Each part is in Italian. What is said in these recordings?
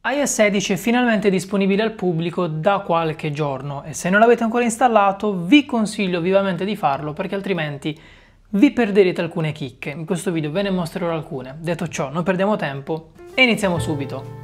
iOS 16 è finalmente disponibile al pubblico da qualche giorno e se non l'avete ancora installato vi consiglio vivamente di farlo perché altrimenti vi perderete alcune chicche. In questo video ve ne mostrerò alcune. Detto ciò, non perdiamo tempo e iniziamo subito.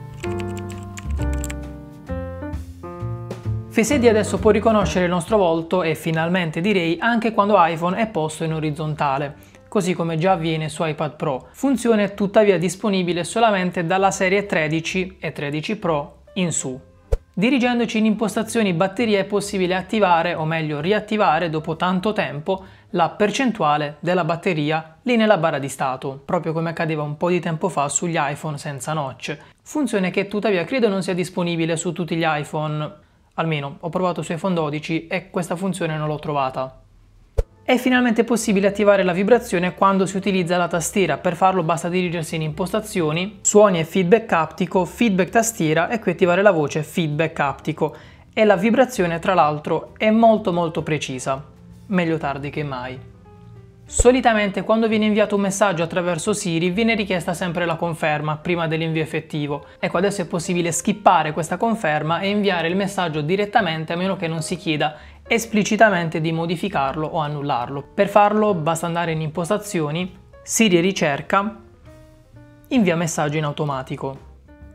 Face ID adesso può riconoscere il nostro volto e finalmente direi anche quando iPhone è posto in orizzontale, così come già avviene su iPad Pro. Funzione tuttavia disponibile solamente dalla serie 13 e 13 Pro in su. Dirigendoci in impostazioni batteria è possibile attivare, o meglio riattivare dopo tanto tempo, la percentuale della batteria lì nella barra di stato, proprio come accadeva un po' di tempo fa sugli iPhone senza notch. Funzione che tuttavia credo non sia disponibile su tutti gli iPhone. Almeno, ho provato su iPhone 12 e questa funzione non l'ho trovata. È finalmente possibile attivare la vibrazione quando si utilizza la tastiera. Per farlo basta dirigersi in impostazioni, suoni e feedback aptico, feedback tastiera e qui attivare la voce feedback aptico. E la vibrazione tra l'altro è molto precisa. Meglio tardi che mai. Solitamente quando viene inviato un messaggio attraverso Siri viene richiesta sempre la conferma prima dell'invio effettivo. Ecco, adesso è possibile skippare questa conferma e inviare il messaggio direttamente a meno che non si chieda esplicitamente di modificarlo o annullarlo. Per farlo basta andare in impostazioni, Siri ricerca, invia messaggio in automatico.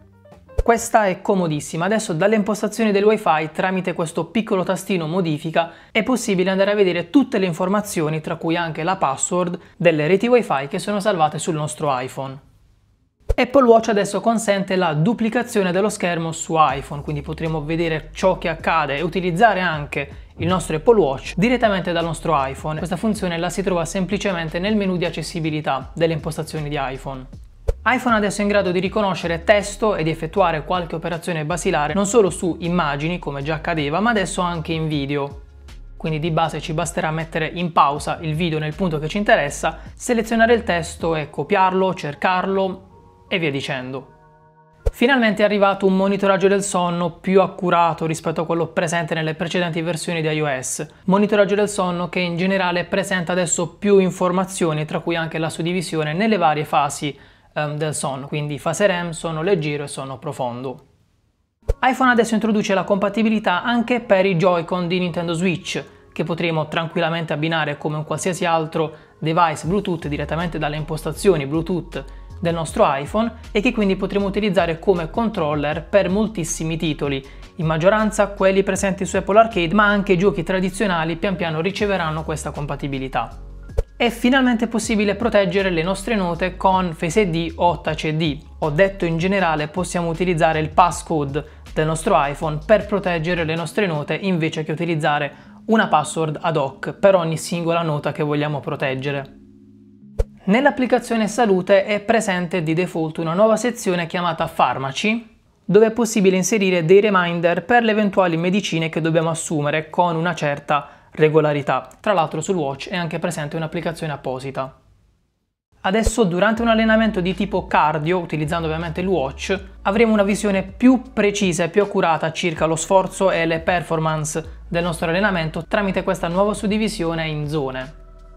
Questa è comodissima, adesso dalle impostazioni del Wi-Fi tramite questo piccolo tastino modifica è possibile andare a vedere tutte le informazioni tra cui anche la password delle reti Wi-Fi che sono salvate sul nostro iPhone. Apple Watch adesso consente la duplicazione dello schermo su iPhone, quindi potremo vedere ciò che accade e utilizzare anche il nostro Apple Watch direttamente dal nostro iPhone. Questa funzione la si trova semplicemente nel menu di accessibilità delle impostazioni di iPhone. iPhone adesso è in grado di riconoscere testo e di effettuare qualche operazione basilare non solo su immagini come già accadeva, ma adesso anche in video. Quindi di base ci basterà mettere in pausa il video nel punto che ci interessa, selezionare il testo e copiarlo, cercarlo e via dicendo. Finalmente è arrivato un monitoraggio del sonno più accurato rispetto a quello presente nelle precedenti versioni di iOS. Monitoraggio del sonno che in generale presenta adesso più informazioni, tra cui anche la suddivisione nelle varie fasi del sonno, quindi fase REM, sonno leggero e sonno profondo. iPhone adesso introduce la compatibilità anche per i Joy-Con di Nintendo Switch, che potremo tranquillamente abbinare come un qualsiasi altro device Bluetooth direttamente dalle impostazioni Bluetooth del nostro iPhone e che quindi potremo utilizzare come controller per moltissimi titoli, in maggioranza quelli presenti su Apple Arcade, ma anche giochi tradizionali pian piano riceveranno questa compatibilità. È finalmente possibile proteggere le nostre note con Face ID o Touch ID, o detto in generale possiamo utilizzare il passcode del nostro iPhone per proteggere le nostre note invece che utilizzare una password ad hoc per ogni singola nota che vogliamo proteggere. Nell'applicazione Salute è presente di default una nuova sezione chiamata Farmaci, dove è possibile inserire dei reminder per le eventuali medicine che dobbiamo assumere con una certa regolarità. Tra l'altro sul watch è anche presente un'applicazione apposita. Adesso durante un allenamento di tipo cardio, utilizzando ovviamente il watch, avremo una visione più precisa e più accurata circa lo sforzo e le performance del nostro allenamento tramite questa nuova suddivisione in zone.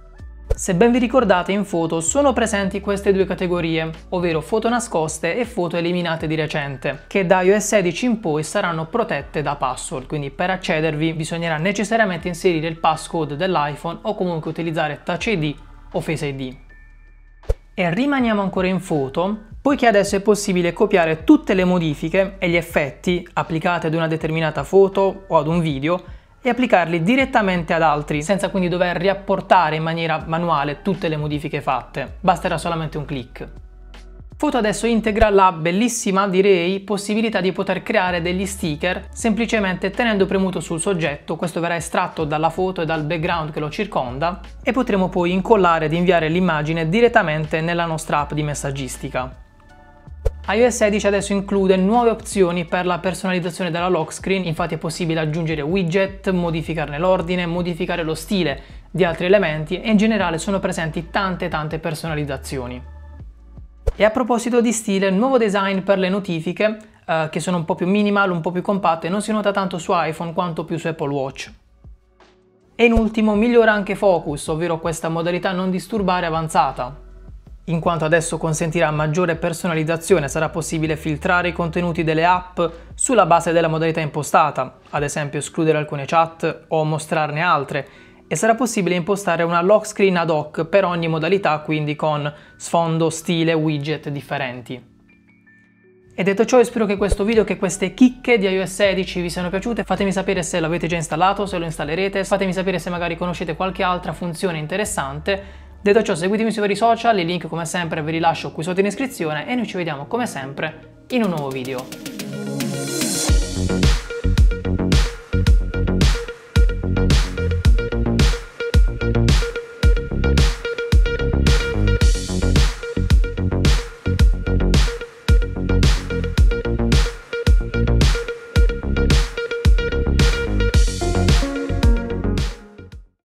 Se ben vi ricordate in foto sono presenti queste due categorie, ovvero foto nascoste e foto eliminate di recente, che da iOS 16 in poi saranno protette da password, quindi per accedervi bisognerà necessariamente inserire il passcode dell'iPhone o comunque utilizzare Touch ID o Face ID. E rimaniamo ancora in foto, poiché adesso è possibile copiare tutte le modifiche e gli effetti applicati ad una determinata foto o ad un video e applicarli direttamente ad altri, senza quindi dover riapportare in maniera manuale tutte le modifiche fatte. Basterà solamente un clic. Foto adesso integra la bellissima, direi, possibilità di poter creare degli sticker semplicemente tenendo premuto sul soggetto. Questo verrà estratto dalla foto e dal background che lo circonda e potremo poi incollare ed inviare l'immagine direttamente nella nostra app di messaggistica. iOS 16 adesso include nuove opzioni per la personalizzazione della lock screen, infatti è possibile aggiungere widget, modificarne l'ordine, modificare lo stile di altri elementi e in generale sono presenti tante personalizzazioni. E a proposito di stile, nuovo design per le notifiche che sono un po' più minimal, un po' più compatte, non si nota tanto su iPhone quanto più su Apple Watch. E in ultimo migliora anche Focus, ovvero questa modalità non disturbare avanzata. in quanto adesso consentirà maggiore personalizzazione, sarà possibile filtrare i contenuti delle app sulla base della modalità impostata, ad esempio escludere alcune chat o mostrarne altre, e sarà possibile impostare una lock screen ad hoc per ogni modalità, quindi con sfondo, stile, widget differenti. E detto ciò, io spero che questo video, che queste chicche di iOS 16 vi siano piaciute. Fatemi sapere se l'avete già installato, se lo installerete, fatemi sapere se magari conoscete qualche altra funzione interessante. Detto ciò, seguitemi sui vari social, i link come sempre ve li lascio qui sotto in descrizione e noi ci vediamo come sempre in un nuovo video.